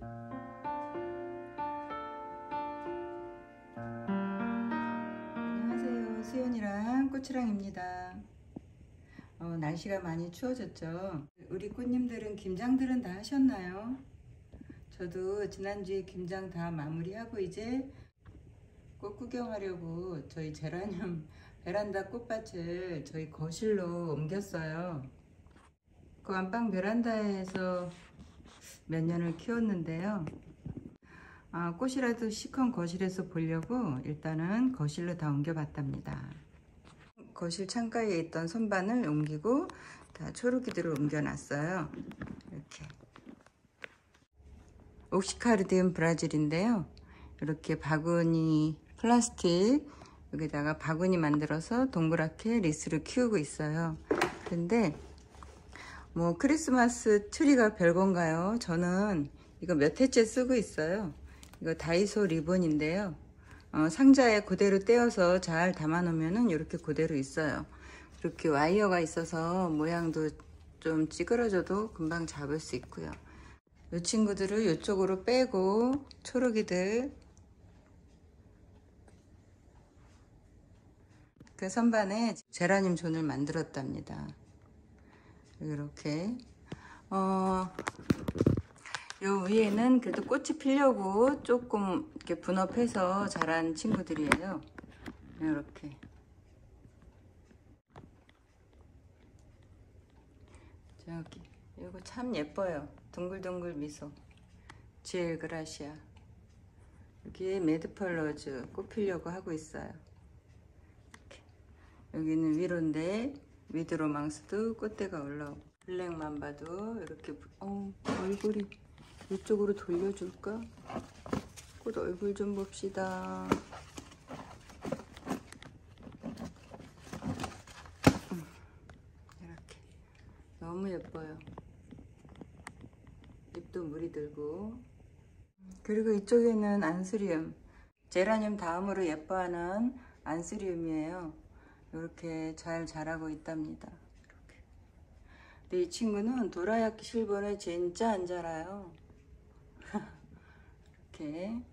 안녕하세요. 수연이랑 꽃이랑입니다. 날씨가 많이 추워졌죠. 우리 꽃님들은 김장들은 다 하셨나요? 저도 지난주에 김장 다 마무리하고 이제 꽃 구경하려고 저희 제라늄 베란다 꽃밭을 저희 거실로 옮겼어요. 그 안방 베란다에서 몇 년을 키웠는데요. 꽃이라도 시컨 거실에서 보려고 일단은 거실로 다 옮겨봤답니다. 거실 창가에 있던 선반을 옮기고 다 초록이들을 옮겨놨어요. 이렇게 옥시카르디움 브라질인데요. 이렇게 바구니 플라스틱 여기다가 바구니 만들어서 동그랗게 리스를 키우고 있어요. 근데 뭐 크리스마스 트리가 별건가요? 저는 이거 몇 해째 쓰고 있어요. 이거 다이소 리본인데요. 상자에 그대로 떼어서 잘 담아 놓으면은 이렇게 그대로 있어요. 이렇게 와이어가 있어서 모양도 좀 찌그러져도 금방 잡을 수 있고요. 이 친구들을 이쪽으로 빼고 초록이들 그 선반에 제라늄 존을 만들었답니다. 이렇게 요 위에는 그래도 꽃이 피려고 조금 이렇게 분업해서 자란 친구들이에요. 이렇게 저기 이거 참 예뻐요. 둥글둥글 미소 지엘그라시아. 여기에 매드펄러즈 꽃 피려고 하고 있어요. 이렇게. 여기는 위로인데 위드로망스도 꽃대가 올라오고 블랙만 봐도 이렇게 얼굴이 이쪽으로 돌려줄까? 꽃 얼굴 좀 봅시다. 이렇게 너무 예뻐요. 잎도 물이 들고. 그리고 이쪽에는 안스리움, 제라늄 다음으로 예뻐하는 안스리움이에요. 이렇게 잘 자라고 있답니다. 이렇게. 근데 이 친구는 도라야키 실버에 진짜 안 자라요. 이렇게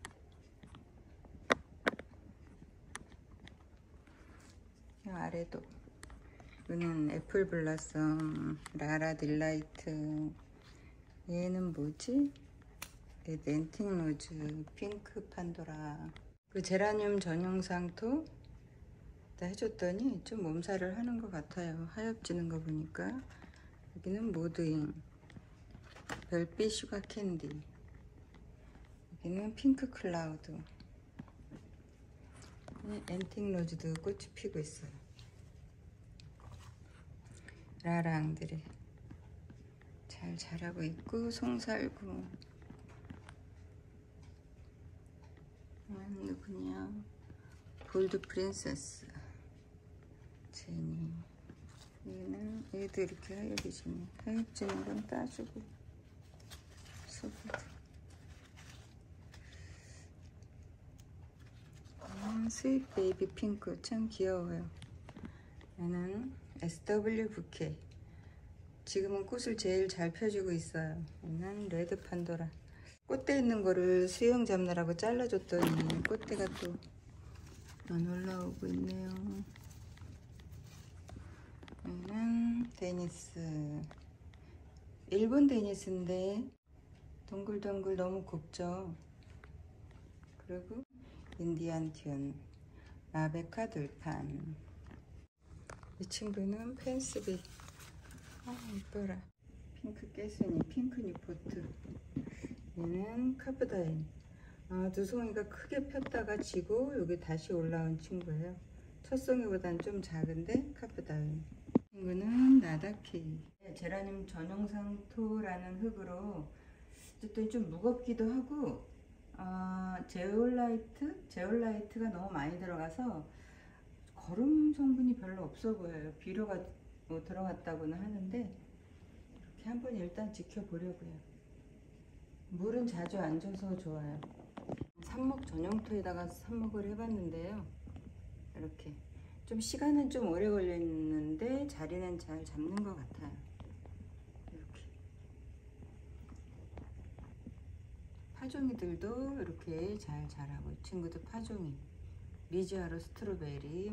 아래도 이거는 애플 블라썸 라라 딜라이트. 얘는 뭐지? 렌팅 로즈 핑크 판도라. 그 제라늄 전용상토 다 해줬더니 좀 몸살을 하는 것 같아요. 하엽지는 거 보니까. 여기는 모드잉 별빛 슈가 캔디. 여기는 핑크 클라우드. 앤틱 로즈도 꽃이 피고 있어요. 라랑들이 잘 자라고 있고 송살구. 누구냐? 골드 프린세스 제니. 얘는 얘도 이렇게 하얘지네. 하얘지는 건 따주고 소보드. 스윗 베이비 핑크 참 귀여워요. 얘는 SW 부케. 지금은 꽃을 제일 잘 펴주고 있어요. 얘는 레드 판도라. 꽃대 있는 거를 수영 잡느라고 잘라줬더니 꽃대가 또 안 올라오고 있네요. 얘는 데니스. 일본 데니스인데 동글동글 너무 곱죠. 그리고 인디안 튠, 라베카 들판. 이 친구는 펜스비. 이뻐라. 핑크 깨스니, 핑크 니포트. 얘는 카프다인. 두 송이가 크게 폈다가 지고 여기 다시 올라온 친구예요. 첫 송이보다는 좀 작은데 카프다인. 이 친구는 나다케이. 제라늄 전용상토라는 흙으로 어쨌든 좀 무겁기도 하고 제올라이트가 너무 많이 들어가서 거름 성분이 별로 없어 보여요. 비료가 뭐 들어갔다고는 하는데 이렇게 한번 일단 지켜보려고요. 물은 자주 안 줘서 좋아요. 삽목 전용토에다가 삽목을 해봤는데요. 이렇게 좀 시간은 좀 오래 걸렸는데 자리는 잘 잡는 것 같아요. 이렇게 파종이들도 이렇게 잘 자라고, 이 친구도 파종이 리지아로 스트로베리,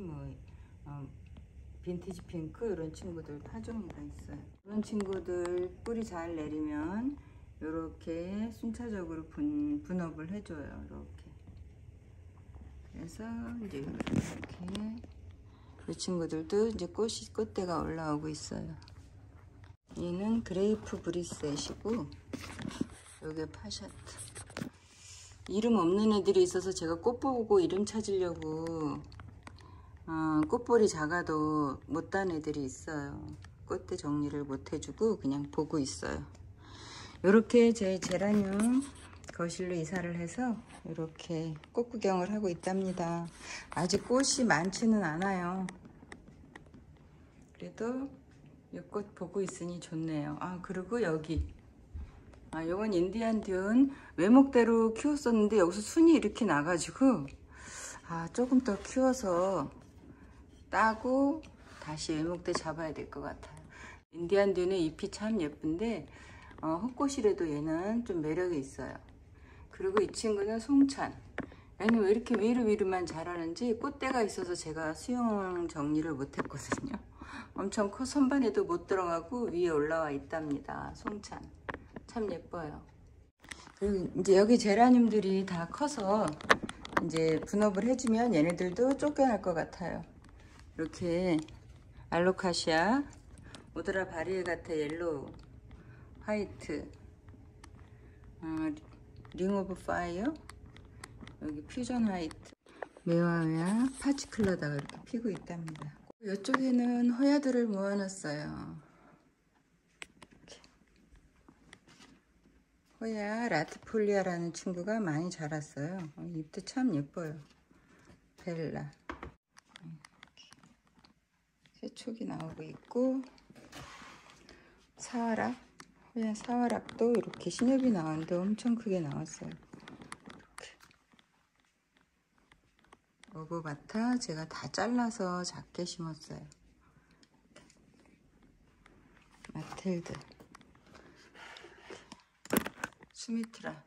빈티지 핑크 이런 친구들 파종이가 있어요. 이런 친구들 뿌리 잘 내리면 이렇게 순차적으로 분업을 해줘요. 이렇게. 그래서 이제 이렇게 이 친구들도 이제 꽃대가 올라오고 있어요. 얘는 그레이프 브리셋이고, 요게 파샤트. 이름 없는 애들이 있어서 제가 꽃 보고 이름 찾으려고 꽃볼이 작아도 못 단 애들이 있어요. 꽃대 정리를 못 해주고 그냥 보고 있어요. 이렇게 제 제라늄 거실로 이사를 해서 이렇게 꽃 구경을 하고 있답니다. 아직 꽃이 많지는 않아요. 그래도 이 꽃 보고 있으니 좋네요. 그리고 여기 요건 인디안 듄 외목대로 키웠었는데 여기서 순이 이렇게 나가지고 조금 더 키워서 따고 다시 외목대 잡아야 될 것 같아요. 인디안 듄의 잎이 참 예쁜데 헛꽃이라도 얘는 좀 매력이 있어요. 그리고 이 친구는 송찬. 얘는 왜 이렇게 위로만 자라는지 꽃대가 있어서 제가 수영 정리를 못했거든요. 엄청 커 선반에도 못 들어가고 위에 올라와 있답니다. 송찬. 참 예뻐요. 그리고 이제 여기 제라늄들이 다 커서 이제 분업을 해주면 얘네들도 쫓겨날 것 같아요. 이렇게 알로카시아, 오드라 바리에가타 옐로우, 화이트, 링 오브 파이어, 여기 퓨전 화이트, 메와야 파치클라다가 이렇게 피고 있답니다. 이쪽에는 호야들을 모아놨어요. 호야 라티폴리아라는 친구가 많이 자랐어요. 잎도 참 예뻐요. 벨라. 새촉이 나오고 있고, 사와락, 호야 사와락도 이렇게 신엽이 나왔는데 엄청 크게 나왔어요. 이렇게. 로브바타 제가 다 잘라서 작게 심었어요. 마틸드, 수미트라.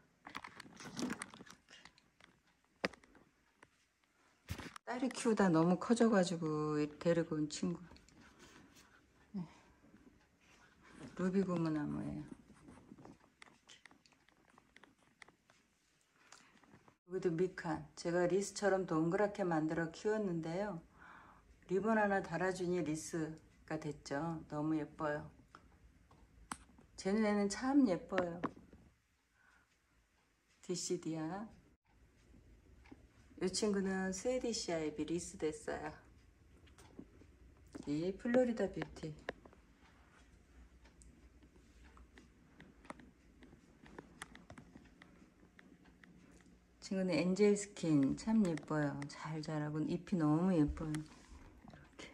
딸이 키우다 너무 커져가지고 데리고 온 친구. 루비 고무나무예요. 여기도 미칸. 제가 리스처럼 동그랗게 만들어 키웠는데요. 리본 하나 달아주니 리스가 됐죠. 너무 예뻐요. 제 눈에는 참 예뻐요. 디시디아. 이 친구는 스웨디시 아이비 리스 됐어요. 이 플로리다 뷰티. 친구는 엔젤 스킨 참 예뻐요. 잘 자라고 잎이 너무 예뻐요. 이렇게.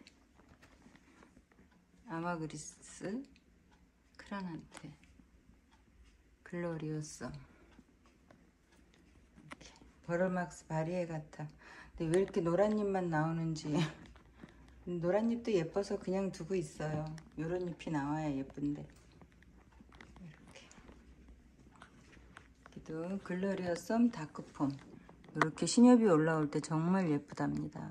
아마그리스, 크라난테, 글로리오썸. 버럴막스 바리에가타. 근데 왜 이렇게 노란 잎만 나오는지. 노란 잎도 예뻐서 그냥 두고 있어요. 요런 잎이 나와야 예쁜데. 이렇게. 여기도 글로리오썸 다크폼. 이렇게 신엽이 올라올 때 정말 예쁘답니다.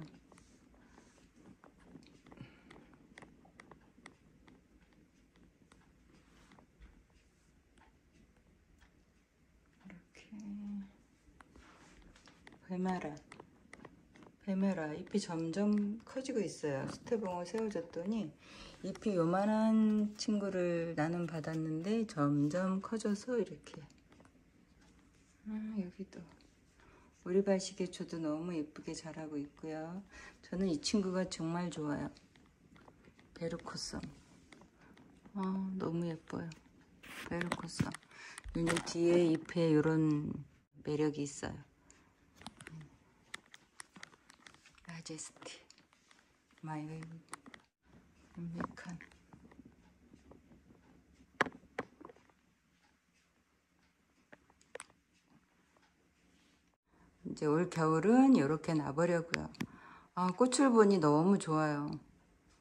베메라 잎이 점점 커지고 있어요. 스테봉을 세워줬더니 잎이 요만한 친구를 나눔 받았는데 점점 커져서 이렇게. 여기도 오리발시계초도 너무 예쁘게 자라고 있고요. 저는 이 친구가 정말 좋아요. 베르코썸. 너무 예뻐요. 베르코썸. 이 뒤에 잎에 이런 매력이 있어요. 마제스티, 마이웨이브, 미칸. 이제 올 겨울은 이렇게 놔보려고요. 꽃을 보니 너무 좋아요.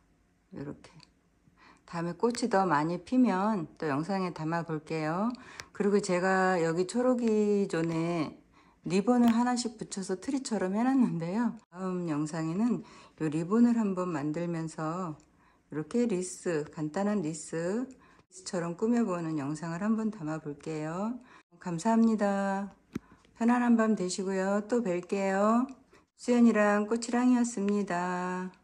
이렇게. 다음에 꽃이 더 많이 피면 또 영상에 담아 볼게요. 그리고 제가 여기 초록이 존에 리본을 하나씩 붙여서 트리처럼 해놨는데요. 다음 영상에는 이 리본을 한번 만들면서 이렇게 리스, 간단한 리스처럼 꾸며보는 영상을 한번 담아 볼게요. 감사합니다. 편안한 밤 되시고요. 또 뵐게요. 수연이랑 꽃이랑이었습니다.